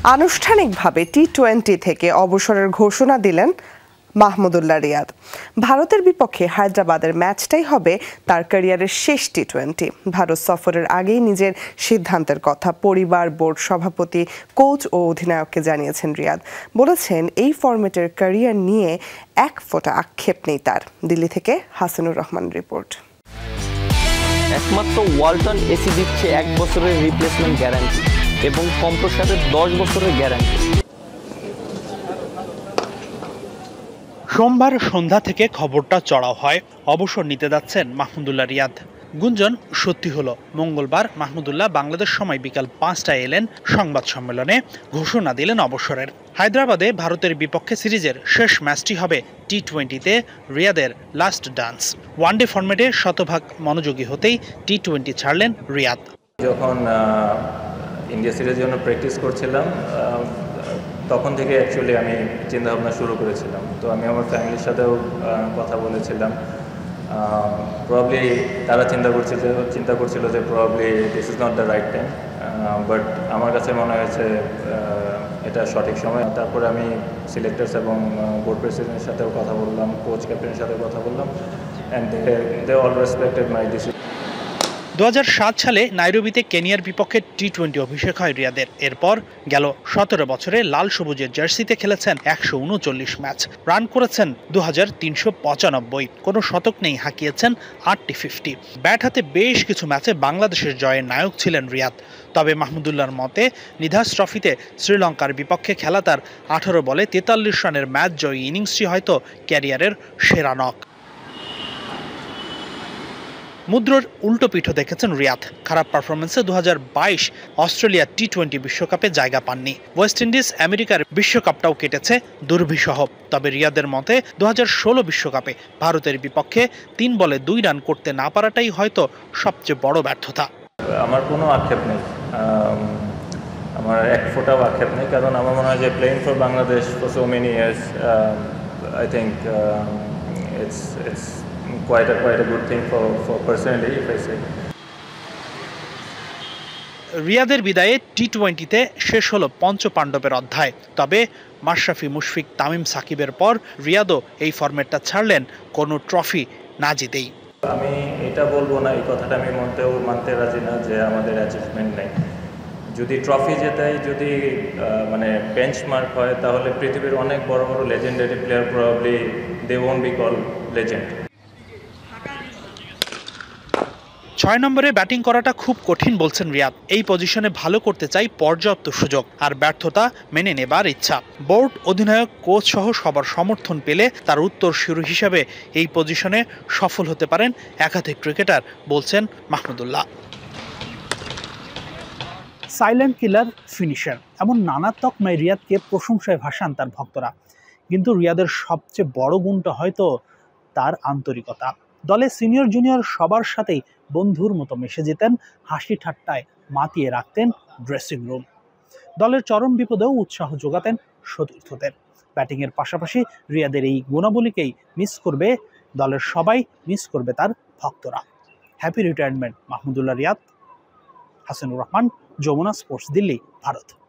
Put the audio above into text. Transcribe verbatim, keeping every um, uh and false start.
আনুষ্ঠানিকভাবে T twenty থেকে অবসরের ঘোষণা দিলেন মাহমুদুল্লাহ রিয়াদ। ভারতের বিপক্ষে হায়দ্রাবাদের ম্যাচটাই হবে তার ক্যারিয়ারের শেষ টি টোয়েন্টি। ভারত সফরের আগেই নিজের সিদ্ধান্তের কথা পরিবার, বোর্ড সভাপতি, কোচ ও অধিনায়ককে জানিয়েছেন রিয়াদ। বলেছেন এই ফরম্যাটের ক্যারিয়ার নিয়ে এক ফোঁটা আক্ষেপ নেই তার। দিল্লি থেকে হাসানুর রহমান রিপোর্ট। একমাত্র ওয়ালটন এসি দিচ্ছে এক বছরের রিপ্লেসমেন্ট গ্যারান্টি এবং কম্প্রেসারের দশ বছরের গ্যারান্টি। সোমবার সন্ধ্যা থেকে খবরটা চড়াও হয় অবসর নিতে যাচ্ছেন মাহমুদুল্লাহ রিয়াদ। গুঞ্জন সত্যি হলো, মঙ্গলবার মাহমুদুল্লাহ বাংলাদেশ সময় বিকাল পাঁচটায় এলেন সংবাদ সম্মেলনে, ঘোষণা দিলেন অবসরের। হায়দ্রাবাদে ভারতের বিপক্ষে সিরিজের শেষ ম্যাচটি হবে টি টোয়েন্টিতে রিয়াদের লাস্ট ডান্স। ওয়ানডে ফরম্যাটে শতভাগ মনোযোগী হতেই টি টোয়েন্টি ছাড়লেন রিয়াদ। যখন ইন্ডিয়া সিরিজের জন্য প্র্যাকটিস করছিলাম তখন থেকে অ্যাকচুয়ালি আমি চিন্তাভাবনা শুরু করেছিলাম। তো আমি আমার ফ্যামিলির সাথেও কথা বলেছিলাম। প্রবাবলি তারা চিন্তা করছিল যে চিন্তা করছিল যে probably this is not the right time, but আমার কাছে মনে হয়েছে এটা সঠিক সময়। তারপরে আমি সিলেক্টার্স এবং বোর্ড প্রেসিডেন্টের সাথেও কথা বললাম, কোচ ক্যাপ্টেনের সাথে কথা বললাম, and they they all respected my decision. দু হাজার সাত সালে নাইরোবিতে কেনিয়ার বিপক্ষে টি টোয়েন্টি অভিষেক হয় রিয়াদের। এরপর গেল সতেরো বছরে লাল সবুজের জার্সিতে খেলেছেন একশো উনচল্লিশ ম্যাচ, রান করেছেন দু হাজার তিনশো পঁচানব্বই, কোনো শতক নেই, হাঁকিয়েছেন আটটি ফিফটি। ব্যাট হাতে বেশ কিছু ম্যাচে বাংলাদেশের জয়ের নায়ক ছিলেন রিয়াদ। তবে মাহমুদুল্লাহর মতে নিধাস ট্রফিতে শ্রীলঙ্কার বিপক্ষে খেলা তার আঠারো বলে তেতাল্লিশ রানের ম্যাচ জয়ী ইনিংসটি হয়তো ক্যারিয়ারের সেরা নক। মুদ্রার উল্টো পিঠও দেখেছেন রিয়াদ। খারাপ পারফরমেন্সে দু হাজার বাইশ অস্ট্রেলিয়া টি টোয়েন্টি বিশ্বকাপে জায়গা পাননি। ওয়েস্ট ইন্ডিজ আমেরিকার বিশ্বকাপটাও কেটেছে দুর্বিষহ। তবে রিয়াদের মতে দু হাজার ষোলো বিশ্বকাপে ভারতের বিপক্ষে তিন বলে দুই রান করতে না পারাটাই হয়তো সবচেয়ে বড় ব্যর্থতা। আমার কোনো আক্ষেপ নেই, আমার এক ফোটাও আক্ষেপ নেই, কারণ আমার মনে হয় যে playing for Bangladesh for so many years, I think it's it's quite a quite a good thing for for personally if I say. রিয়াদের বিদায়ে টি টোয়েন্টিতে শেষ হলো পঞ্চপাণ্ডবের অধ্যায়। তবে মাশরাফি, মুশফিক, তামিম, সাকিবের পর রিয়াদও এই ফরম্যাটটা ছাড়লেন কোনো ট্রফি না জিতেই। আমি এটা বলবো না, এই কথাটা আমি মনতেও মানতে রাজি না যে আমাদের অ্যাচিভমেন্ট নেই। যদি ট্রফি জেতাই, যদি মানে বেঞ্চমার্ক হয়, তাহলে পৃথিবীর অনেক বড় বড় legendary player probably they won't be call legend. ছয় নম্বরে ব্যাটিং করাটা খুব কঠিন বলছেন রিয়াদ। এই পজিশনে ভালো করতে চাই, পর্যাপ্ত সুযোগ আর ব্যর্থতা মেনে নেবার ইচ্ছা। বোর্ড, অধিনায়ক, কোচ সহ সবার সমর্থন পেলে তার উত্তরসূরি হিসেবে এই পজিশনে সফল হতে পারেন একাধিক ক্রিকেটার, বলছেন মাহমুদুল্লাহ। সাইলেন্ট কিলার, ফিনিশার, এমন নানা তকমায় রিয়াদকে প্রশংসায় ভাসান তার ভক্তরা। কিন্তু রিয়াদের সবচেয়ে বড় গুণটা হয়তো তার আন্তরিকতা। দলে সিনিয়র জুনিয়র সবার সাথেই বন্ধুর মতো মিশে যেতেন, হাসি ঠাট্টায় মাতিয়ে রাখতেন ড্রেসিং রুম। দলের চরম বিপদেও উৎসাহ যোগাতেন সতীর্থদের। ব্যাটিংয়ের পাশাপাশি রিয়াদের এই গুণাবলীকেই মিস করবে দলের সবাই, মিস করবে তার ভক্তরা। Happy retirement Mahmudullah Riyad. Hasanur Rahman, Jamuna sports, Delhi, Bharat.